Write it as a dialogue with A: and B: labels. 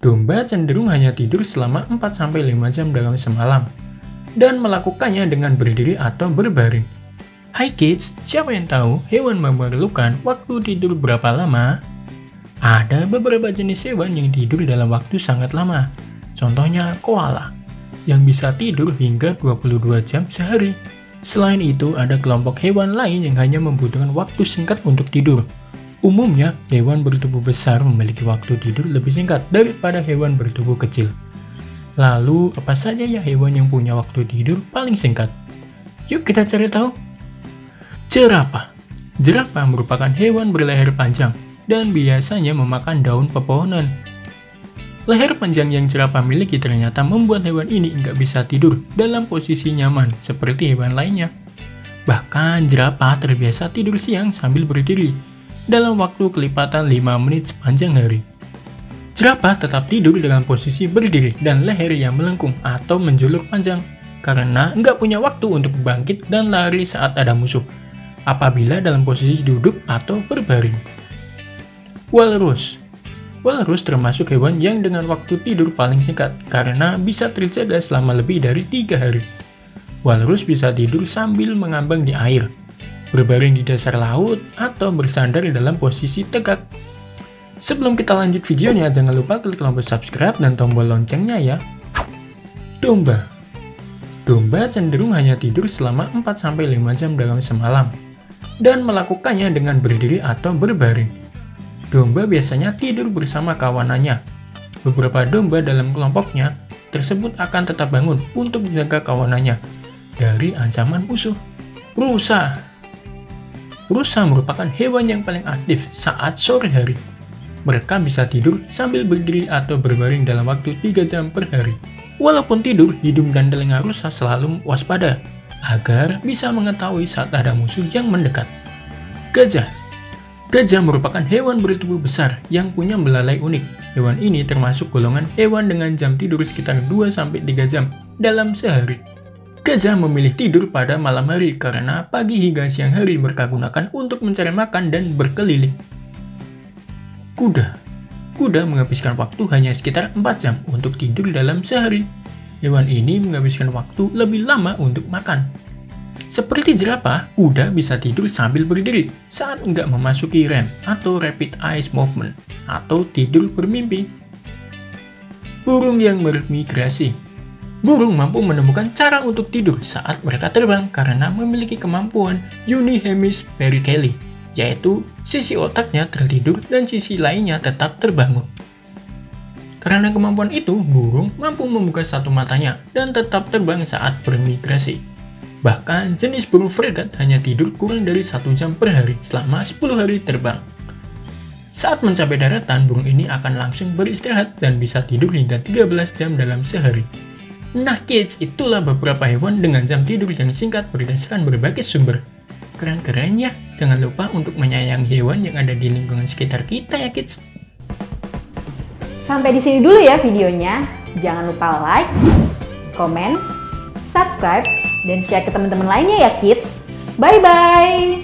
A: Domba cenderung hanya tidur selama 4-5 jam dalam semalam, dan melakukannya dengan berdiri atau berbaring. Hai kids, siapa yang tahu hewan memerlukan waktu tidur berapa lama? Ada beberapa jenis hewan yang tidur dalam waktu sangat lama. Contohnya koala, yang bisa tidur hingga 22 jam sehari. Selain itu, ada kelompok hewan lain yang hanya membutuhkan waktu singkat untuk tidur. Umumnya, hewan bertubuh besar memiliki waktu tidur lebih singkat daripada hewan bertubuh kecil. Lalu, apa saja ya hewan yang punya waktu tidur paling singkat? Yuk kita cari tahu. Jerapah. Jerapah merupakan hewan berleher panjang dan biasanya memakan daun pepohonan. Leher panjang yang jerapah miliki ternyata membuat hewan ini nggak bisa tidur dalam posisi nyaman seperti hewan lainnya. Bahkan jerapah terbiasa tidur siang sambil berdiri dalam waktu kelipatan 5 menit sepanjang hari. Jerapah tetap tidur dalam posisi berdiri dan leher yang melengkung atau menjulur panjang karena nggak punya waktu untuk bangkit dan lari saat ada musuh apabila dalam posisi duduk atau berbaring. Walrus. Walrus termasuk hewan yang dengan waktu tidur paling singkat karena bisa terjaga selama lebih dari 3 hari. Walrus bisa tidur sambil mengambang di air, berbaring di dasar laut, atau bersandar dalam posisi tegak. Sebelum kita lanjut videonya, jangan lupa klik tombol subscribe dan tombol loncengnya ya. Domba. Domba cenderung hanya tidur selama 4-5 jam dalam semalam, dan melakukannya dengan berdiri atau berbaring. Domba biasanya tidur bersama kawanannya. Beberapa domba dalam kelompoknya tersebut akan tetap bangun untuk menjaga kawanannya dari ancaman musuh. Rusa. Rusa merupakan hewan yang paling aktif saat sore hari. Mereka bisa tidur sambil berdiri atau berbaring dalam waktu 3 jam per hari. Walaupun tidur, hidung dan telinga rusa selalu waspada agar bisa mengetahui saat ada musuh yang mendekat. Gajah. Gajah merupakan hewan bertubuh besar yang punya belalai unik. Hewan ini termasuk golongan hewan dengan jam tidur sekitar 2-3 jam dalam sehari. Gajah memilih tidur pada malam hari karena pagi hingga siang hari mereka gunakan untuk mencari makan dan berkeliling. Kuda. Kuda menghabiskan waktu hanya sekitar 4 jam untuk tidur dalam sehari. Hewan ini menghabiskan waktu lebih lama untuk makan. Seperti jerapah, kuda bisa tidur sambil berdiri saat enggak memasuki REM atau Rapid Eye Movement atau tidur bermimpi. Burung yang bermigrasi. Burung mampu menemukan cara untuk tidur saat mereka terbang karena memiliki kemampuan unihemispherical, yaitu sisi otaknya tertidur dan sisi lainnya tetap terbangun. Karena kemampuan itu, burung mampu membuka satu matanya dan tetap terbang saat bermigrasi. Bahkan jenis burung fregat hanya tidur kurang dari 1 jam per hari selama 10 hari terbang. Saat mencapai daratan, burung ini akan langsung beristirahat dan bisa tidur hingga 13 jam dalam sehari. Nah kids, itulah beberapa hewan dengan jam tidur yang singkat berdasarkan berbagai sumber. Keren-keren ya, jangan lupa untuk menyayangi hewan yang ada di lingkungan sekitar kita ya kids.
B: Sampai di sini dulu ya videonya. Jangan lupa like, komen, subscribe, dan share ke teman-teman lainnya ya kids. Bye-bye!